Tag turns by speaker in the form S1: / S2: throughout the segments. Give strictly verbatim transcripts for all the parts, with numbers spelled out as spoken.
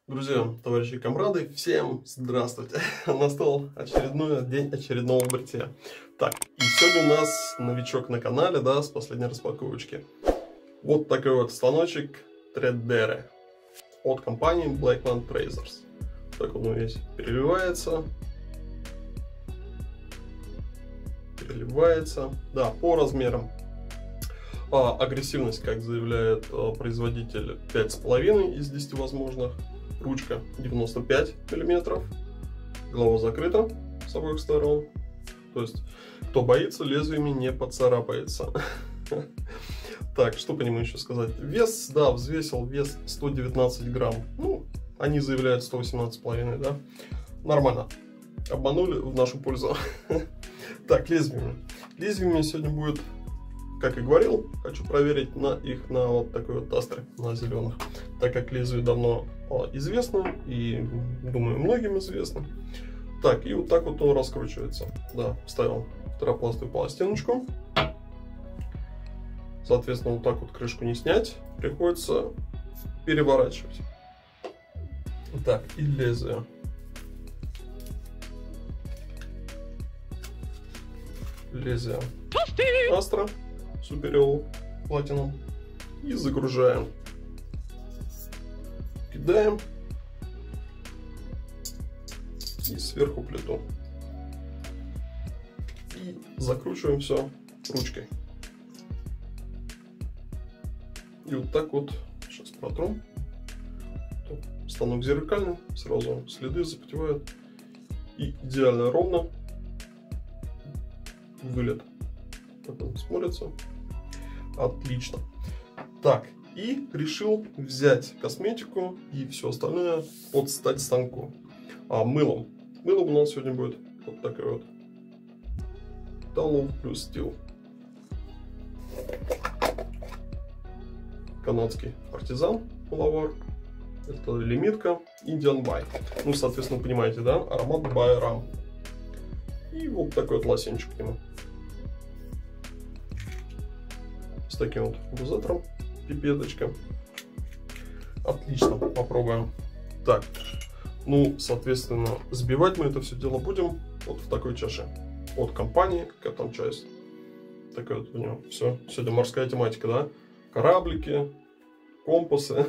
S1: Друзья, товарищи и комрады, всем здравствуйте! Настал очередной день очередного бритья. Так, и сегодня у нас новичок на канале, да, с последней распаковочки. Вот такой вот станочек Threadere от компании Blackman Tracers. Так он весь переливается. Переливается. Да, по размерам. А, агрессивность, как заявляет а, производитель, пять с половиной из десяти возможных. Ручка девяносто пять миллиметров. Голова закрыта с обоих сторон. То есть, кто боится, лезвиями не поцарапается. Так, что по нему еще сказать? Вес, да, взвесил вес сто девятнадцать грамм. Ну, они заявляют сто восемнадцать с половиной, да. Нормально. Обманули в нашу пользу. Так, лезвиями. Лезвиями сегодня будет, как и говорил, хочу проверить на их на вот такой вот тастере, на зеленых. Так как лезвие давно известно и, думаю, многим известно. Так, и вот так вот он раскручивается. Да, вставил второпластовую пластиночку. Соответственно, вот так вот крышку не снять, приходится переворачивать. Так, и лезвие. Лезвие Астра Superior Platinum. И загружаем. Кидаем. И сверху плиту. И закручиваем все ручкой. И вот так вот, сейчас протрем. Станок зеркальный, сразу следы запотевают. И идеально ровно вылет. Как он смотрится. Отлично. Так, и решил взять косметику и все остальное подстать станку. А мылом. Мылом у нас сегодня будет вот такой вот Tallow плюс Steel. Канадский партизан мыловар. Это лимитка Indian By. Ну, соответственно, понимаете, да? Аромат By Ram. И вот такой вот лосинчик к нему. С таким вот дозатором. Пипеточка. Отлично, попробуем. Так, ну, соответственно, сбивать мы это все дело будем вот в такой чаше. От компании, какая там часть. Такая вот у него все. Сегодня морская тематика, да? Кораблики, компасы.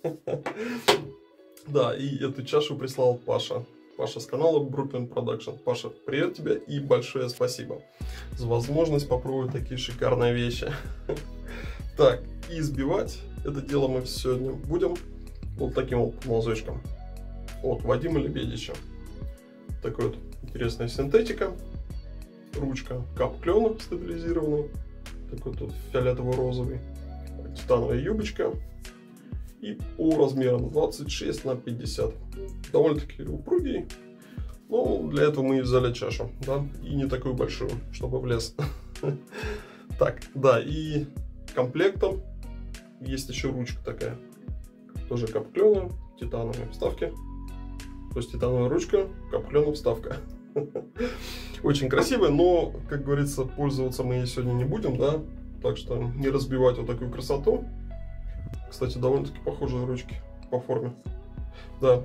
S1: Да, и эту чашу прислал Паша. Паша с канала Brooklyn Production. Паша, привет тебе и большое спасибо за возможность попробовать такие шикарные вещи. Так, и сбивать это дело мы сегодня будем вот таким вот мазочком от Вадима Лебедича. Такой вот интересная синтетика. Ручка кап клена стабилизированный. Такой тут фиолетово-розовый. Титановая юбочка. И по размерам двадцать шесть на пятьдесят. Довольно-таки упругий. Но для этого мы и взяли чашу. Да? И не такую большую, чтобы влез. Так, да, и комплектом есть еще ручка такая. Тоже кап-клена, титановые вставки. То есть титановая ручка, кап-клена вставка. Очень красивая, но, как говорится, пользоваться мы ей сегодня не будем, да. Так что не разбивать вот такую красоту. Кстати, довольно-таки похожие ручки по форме. Да.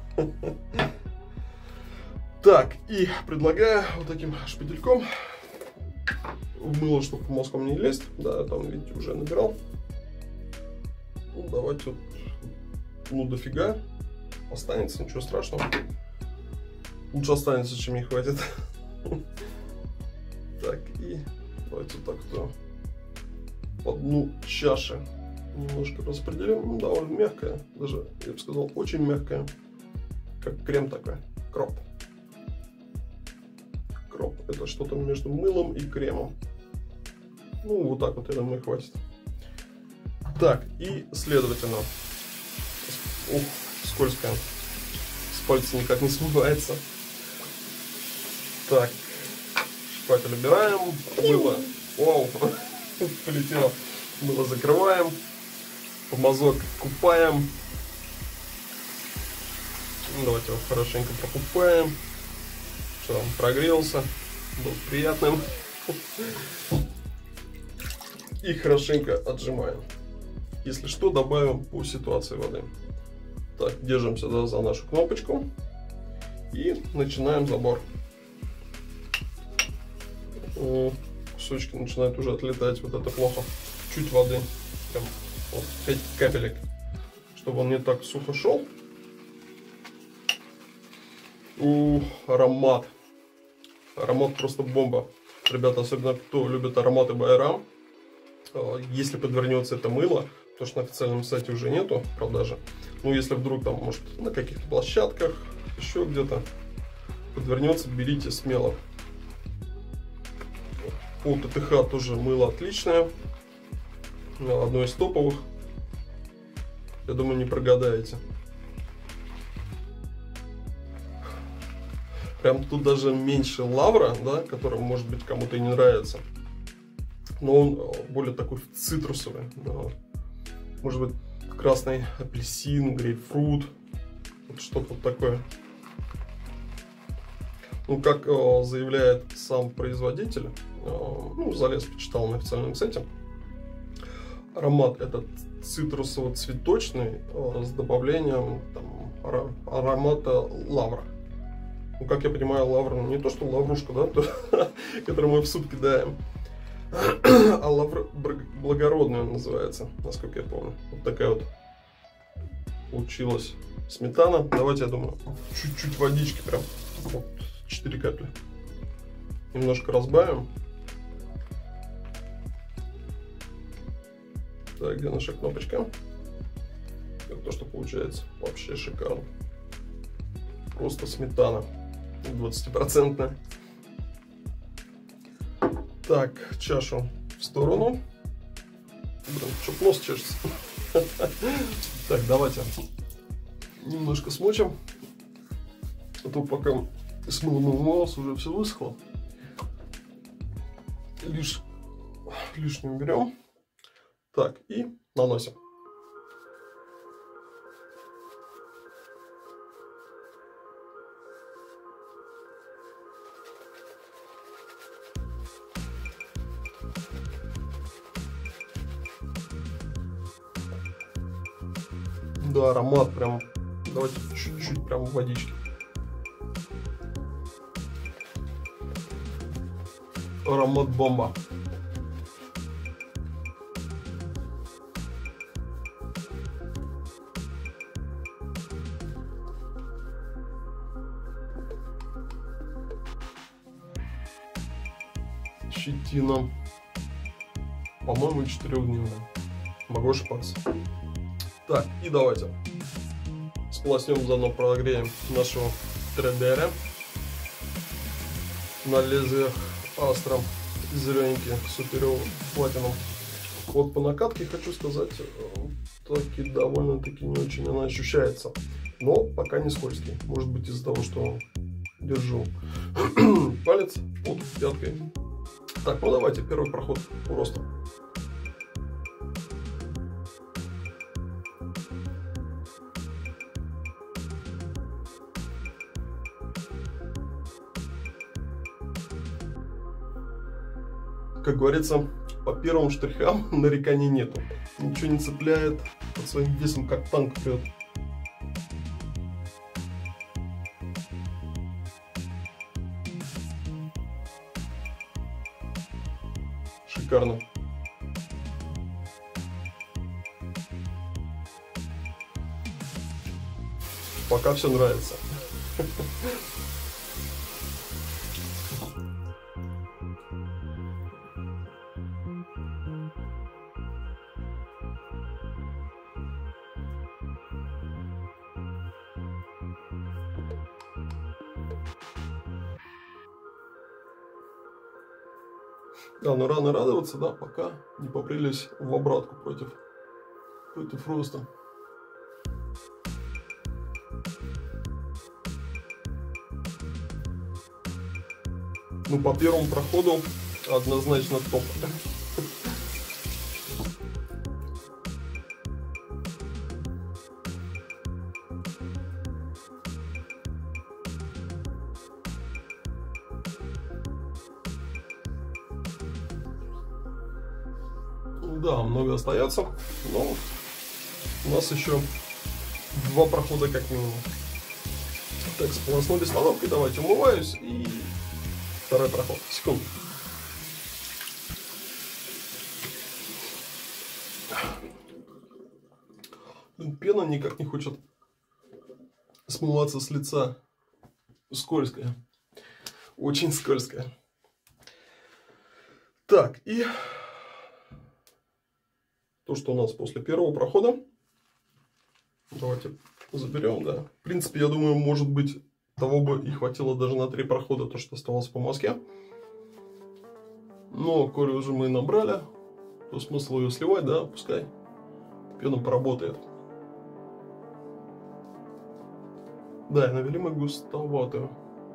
S1: Так, и предлагаю вот таким шпательком в мыло, чтобы по мазкам не лезть. Да, там, видите, уже набирал. Ну, давайте вот, ну, дофига. Останется, ничего страшного. Лучше останется, чем не хватит. Так, и давайте вот так вот по дну чаши немножко распределим. Ну, довольно мягкая, даже, я бы сказал, очень мягкая. Как крем такой, кроп. Кроп, это что-то между мылом и кремом. Ну, вот так вот, я думаю, хватит. Так, и следовательно, ух, скользкая, с пальца никак не смывается. Так, шпатель убираем, мыло, вау, полетело, мыло закрываем, помазок купаем. Давайте его хорошенько прокупаем, чтобы он прогрелся, был приятным. И хорошенько отжимаем. Если что, добавим по ситуации воды. Так, держимся, да, за нашу кнопочку и начинаем забор. О, кусочки начинают уже отлетать, вот это плохо. Чуть воды, прям вот пять капелек, чтобы он не так сухо шел. Ух, аромат. Аромат просто бомба. Ребята, особенно кто любит ароматы Байрам, если подвернется это мыло, потому что на официальном сайте уже нету продажи. Ну, если вдруг там, может, на каких-то площадках, еще где-то подвернется, берите смело. По ТТХ тоже мыло отличное. Одно из топовых. Я думаю, не прогадаете. Прям тут даже меньше лавра, да, который, может быть, кому-то и не нравится. Но он более такой цитрусовый. Да. Может быть, красный апельсин, грейпфрут. Вот что-то вот такое. Ну, как э, заявляет сам производитель, э, ну, залез, почитал на официальном сайте, аромат этот цитрусово-цветочный э, с добавлением там, ара аромата лавра. Ну, как я понимаю, лавр, ну, не то, что лаврушка, да, то, которую мы в суп кидаем, а лавр благородный он называется, насколько я помню. Вот такая вот получилась сметана. Давайте, я думаю, чуть-чуть водички, прям вот четыре капли. Немножко разбавим. Так, где наша кнопочка? Это то, что получается вообще шикарно. Просто сметана двадцатипроцентная. Так, чашу в сторону. Блин, что нос чешется. Так, давайте немножко смочим. А то пока с мылом умывался, уже все высохло. Лишь лишнюю берем. Так, и наносим. Да, аромат прям, давайте чуть-чуть прям в водичке. Аромат бомба. Щетина. По-моему, четырехдневная. Могу ошибаться. Так, и давайте сполоснем, заодно прогреем нашего три дэ эр на лезвиях Astra зелененький, суперовый, платином. Вот по накатке хочу сказать, таки довольно-таки не очень она ощущается, но пока не скользкий. Может быть, из-за того, что держу палец под пяткой. Так, ну давайте первый проход просто. Как говорится, по первым штрихам нареканий нету. Ничего не цепляет, под своим весом как танк прет. Шикарно. Пока все нравится. Да, но рано радоваться, да, пока не попрелись в обратку против, против роста. Ну, по первому проходу однозначно топ. Да, много остается, но у нас еще два прохода как минимум. Так, сполоснули станок, давайте умываюсь, и второй проход. Секунду. Пена никак не хочет смываться с лица. Скользкая. Очень скользкая. Так, и то, что у нас после первого прохода. Давайте заберем, да. В принципе, я думаю, может быть, того бы и хватило даже на три прохода, то, что оставалось по маске. Но, коли уже мы набрали, то смысл ее сливать, да, пускай пена поработает. Да, и навели мы густоватую.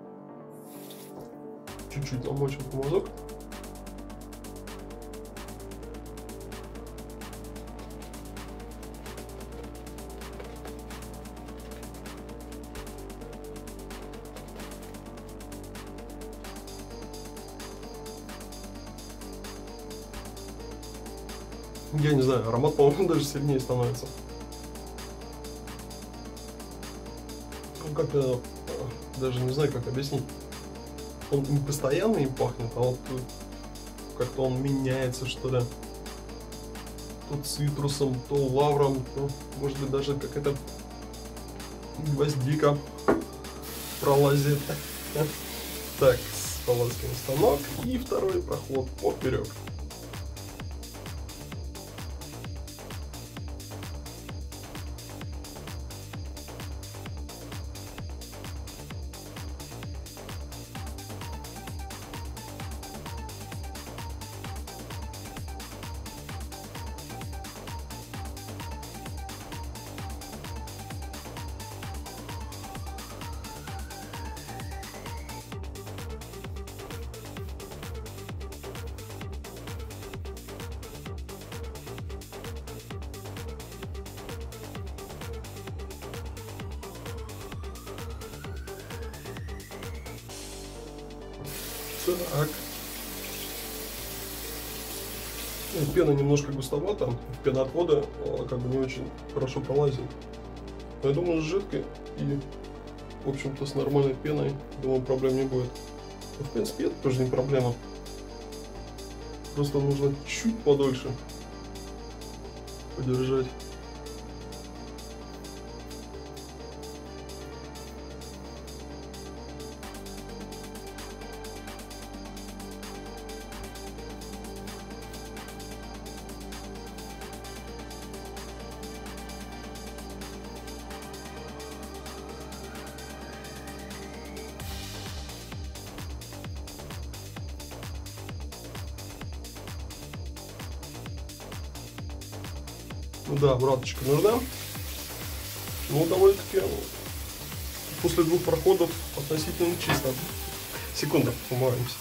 S1: Чуть-чуть намочим помазок. Я не знаю, аромат, по-моему, даже сильнее становится. Ну, как-то даже не знаю, как объяснить. Он не постоянно им пахнет, а вот как-то он меняется, что ли. То цитрусом, то лавром, то, может быть, даже какая-то гвоздика пролазит. Так, споласкиваем станок. И второй проход поперек. Так. Пена немножко густовата, пена отвода как бы не очень хорошо пролазит. Но я думаю, с жидкой и, в общем-то, с нормальной пеной, думаю, проблем не будет. Но, в принципе, это тоже не проблема. Просто нужно чуть подольше подержать. Ну да, обраточка нужна. Ну, довольно-таки после двух проходов относительно чисто. Секунду, умываемся.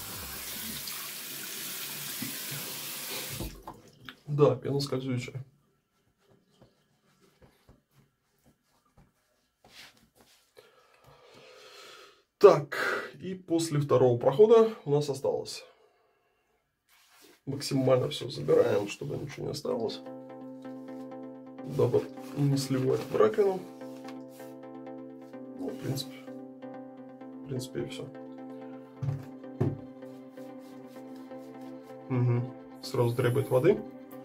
S1: Да, пена скользючая. Так, и после второго прохода у нас осталось. Максимально все забираем, чтобы ничего не осталось. Дабы не сливать в раковину. Ну, в принципе, в принципе и все. Угу. Сразу требует воды.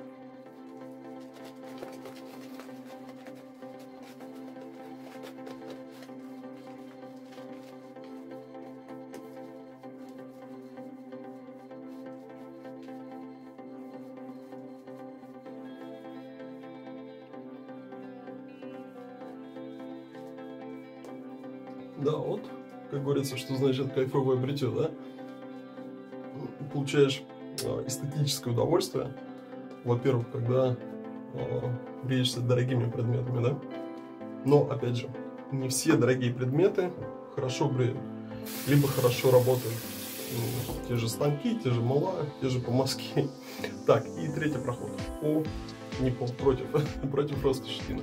S1: Да, вот, как говорится, что значит кайфовое бритье, да? Получаешь э, эстетическое удовольствие, во-первых, когда э, бреешься дорогими предметами, да? Но, опять же, не все дорогие предметы хорошо бреют, либо хорошо работают. Те же станки, те же мыла, те же помазки. Так, и третий проход. По, не по, против, против роста щетины.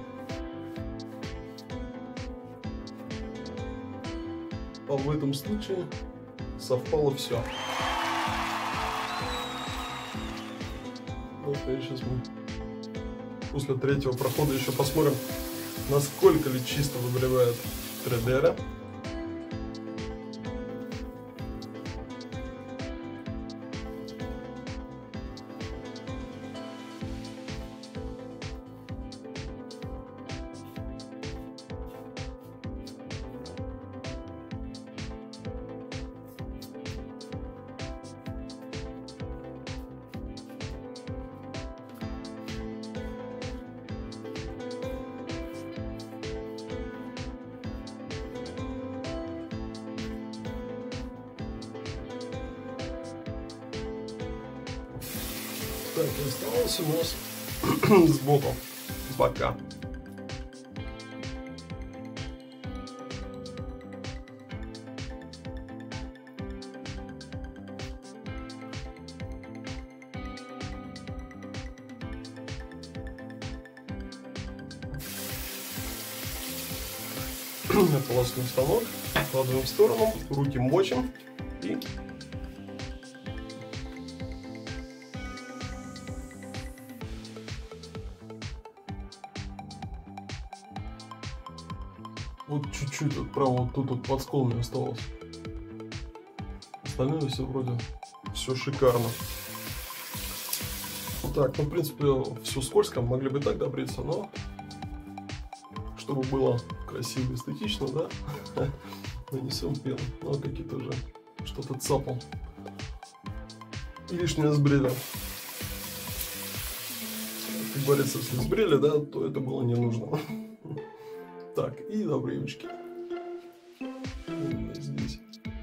S1: А в этом случае совпало все. Вот, и сейчас мы после третьего прохода еще посмотрим, насколько ли чисто выбривает три дэ. Так, осталось у нас сбоку бока. Полоскаем станок, кладываем в сторону, руки мочим и вот чуть-чуть, вот прямо вот тут вот под сколами осталось. Остальное все вроде все шикарно. Так, ну в принципе все скользко, могли бы так добриться, но чтобы было красиво и эстетично, да, нанесем пену. Ну, какие-то уже что-то цапал. И лишнее сбрили. Как говорится, если сбрили, да, то это было не нужно. Так, и добрыночки. Здесь.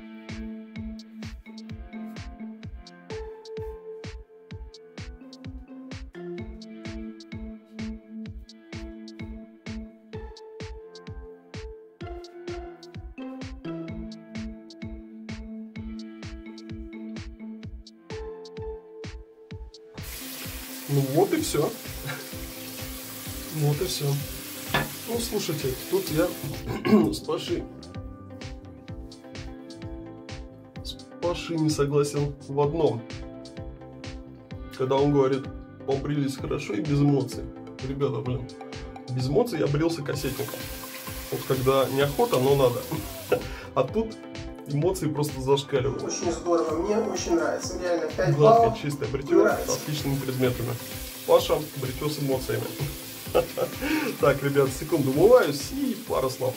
S1: Ну вот и все. Вот и все. Ну, слушайте, тут я с Пашей, с Пашей не согласен в одном. Когда он говорит, побрились хорошо и без эмоций. Ребята, блин, без эмоций я брился кассетником. Вот когда неохота, но надо. А тут эмоции просто зашкаливают.
S2: Очень здорово, мне очень нравится. Реально пять
S1: Гладкое,
S2: баллов.
S1: чистое бритье с отличными предметами. Паша, бритье с эмоциями. Так, ребят, секунду умываюсь и пару слов.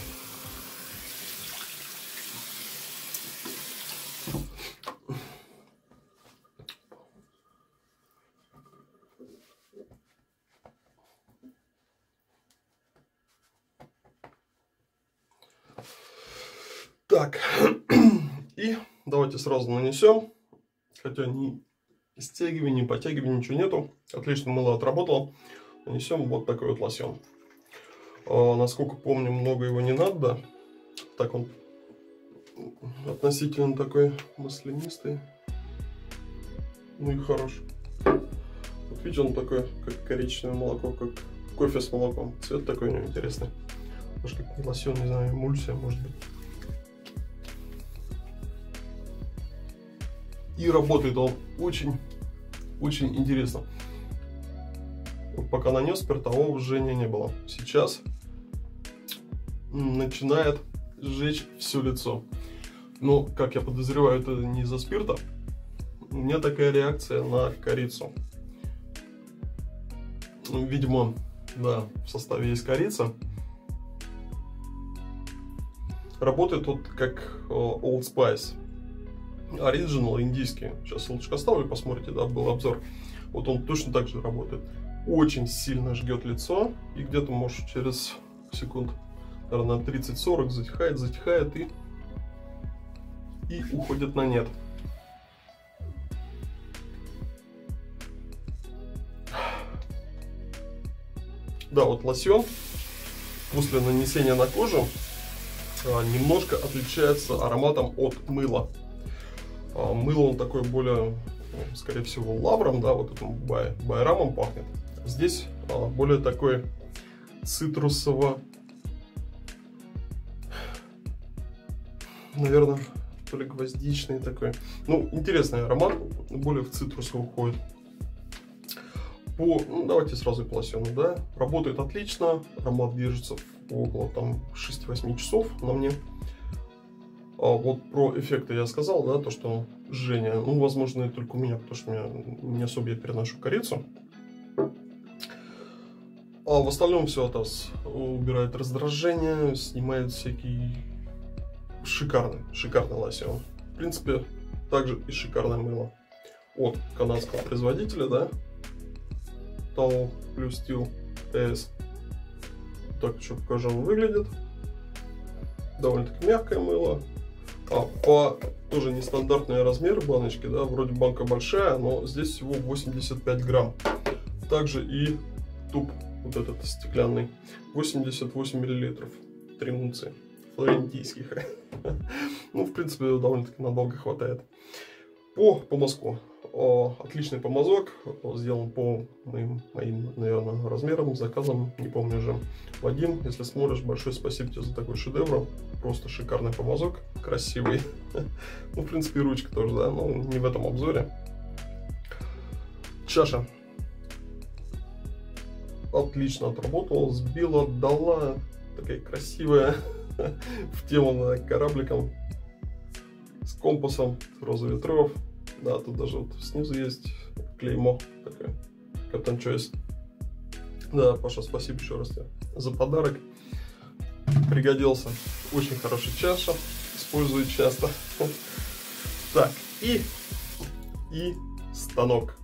S1: Так, и давайте сразу нанесем, хотя ни стягивания, ни подтягивания, ничего нету, отлично мыло отработало. Нанесем вот такой вот лосьон. А, насколько помню, много его не надо, да? Так он относительно такой маслянистый, ну и хорош. Вот видите, он такой, как коричневое молоко, как кофе с молоком. Цвет такой у него интересный. Может, как лосьон, не знаю, эмульсия, может быть. И работает он очень, очень интересно. Вот пока нанес, спиртового жжения не было. Сейчас начинает сжечь все лицо. Но, как я подозреваю, это не из-за спирта. У меня такая реакция на корицу. Видимо, да, в составе есть корица. Работает вот как Old Spice. Original индийский. Сейчас ссылочку оставлю, посмотрите, да, был обзор. Вот он точно так же работает. Очень сильно жгет лицо. И где-то, может, через секунд, наверное, тридцать-сорок затихает, затихает и, и уходит на нет. Да, вот лосьон после нанесения на кожу немножко отличается ароматом от мыла. Мыло он такой более, скорее всего, лавром, да, вот этим бай, байрамом пахнет. Здесь более такой цитрусово, наверное, то ли гвоздичный такой. Ну, интересный аромат, более в цитрусу уходит. По, ну, давайте сразу по лосьону, да. Работает отлично, аромат держится около там шести-восьми часов на мне. А вот про эффекты я сказал, да, то, что жжение, ну, возможно, только у меня, потому что я не особо я переношу корицу. А в остальном все это убирает раздражение, снимает всякий шикарный, шикарный лосьон. В принципе, также и шикарное мыло от канадского производителя, да, Tao плюс Steel ти эс. Так, еще покажу, он выглядит. Довольно-таки мягкое мыло. А по тоже нестандартные размеры баночки, да, вроде банка большая, но здесь всего восемьдесят пять грамм. Также и туб вот этот стеклянный, восемьдесят восемь миллилитров, три унции флорентийских. Ну, в принципе, довольно-таки надолго хватает. По помазку. Отличный помазок, сделан по моим, моим, наверное, размерам, заказам, не помню уже. Вадим, если смотришь, большое спасибо тебе за такой шедевр. Просто шикарный помазок, красивый. Ну, в принципе, и ручка тоже, да, но не в этом обзоре. Чаша. Отлично отработала, сбила, дала. Такая красивая, в тему, да, корабликом. С компасом, с розы ветров. Да, тут даже вот снизу есть клеймо такое, Captain Choice. Да, Паша, спасибо еще раз тебе за подарок. Пригодился. Очень хорошая чаша, использую часто. Так, и, и станок.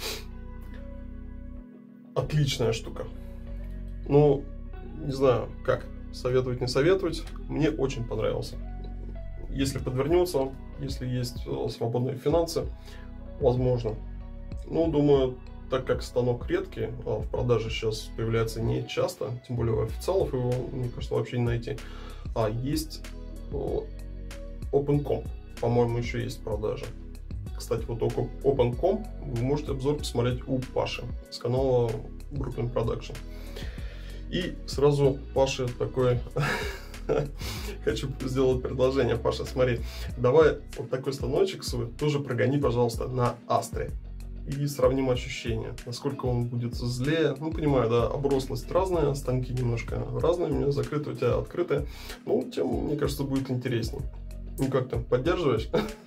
S1: Отличная штука. Ну, не знаю, как советовать, не советовать. Мне очень понравился. Если подвернется, если есть свободные финансы, возможно. Ну, думаю, так как станок редкий, а в продаже сейчас появляется не часто, тем более у официалов его, мне кажется, вообще не найти. А есть OpenComp, по-моему, еще есть в продаже. Кстати, вот OpenComp вы можете обзор посмотреть у Паши с канала Brooklyn Production. И сразу Паше такой... Хочу сделать предложение, Паша, смотри, давай вот такой станочек свой тоже прогони, пожалуйста, на Астре. И сравним ощущения, насколько он будет злее. Ну, понимаю, да, оброслость разная, станки немножко разные, у меня закрыты, у тебя открытые. Ну, тем, мне кажется, будет интереснее. Ну, как там, поддерживаешь?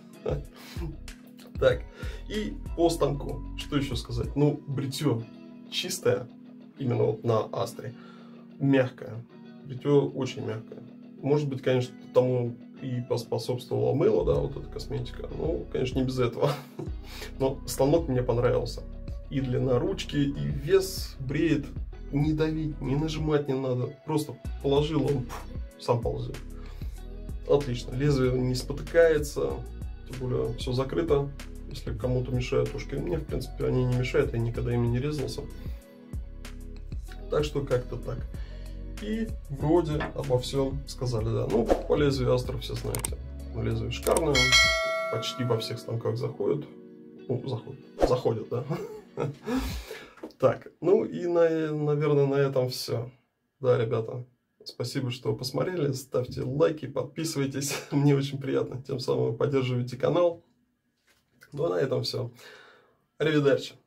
S1: Так, и по станку, что еще сказать? Ну, бритье чистое, именно вот на Астре, мягкое. Бритье очень мягкое. Может быть, конечно, тому и поспособствовало мыло, да, вот эта косметика. Ну, конечно, не без этого. Но станок мне понравился. И длина ручки, и вес бреет. Не давить, не нажимать не надо. Просто положил, он пфф, сам ползет. Отлично. Лезвие не спотыкается. Тем более все закрыто. Если кому-то мешают ушки, мне, в принципе, они не мешают. Я никогда ими не резался. Так что как-то так. И вроде обо всем сказали, да. Ну, по лезвию Астра все знаете. Лезвие шикарное, почти во всех станках заходит. Ну, заходит, заходит, да. Так, ну и, на, наверное, на этом все. Да, ребята, спасибо, что посмотрели. Ставьте лайки, подписывайтесь. Мне очень приятно. Тем самым поддерживайте канал. Ну, а на этом все. Аривидерчи.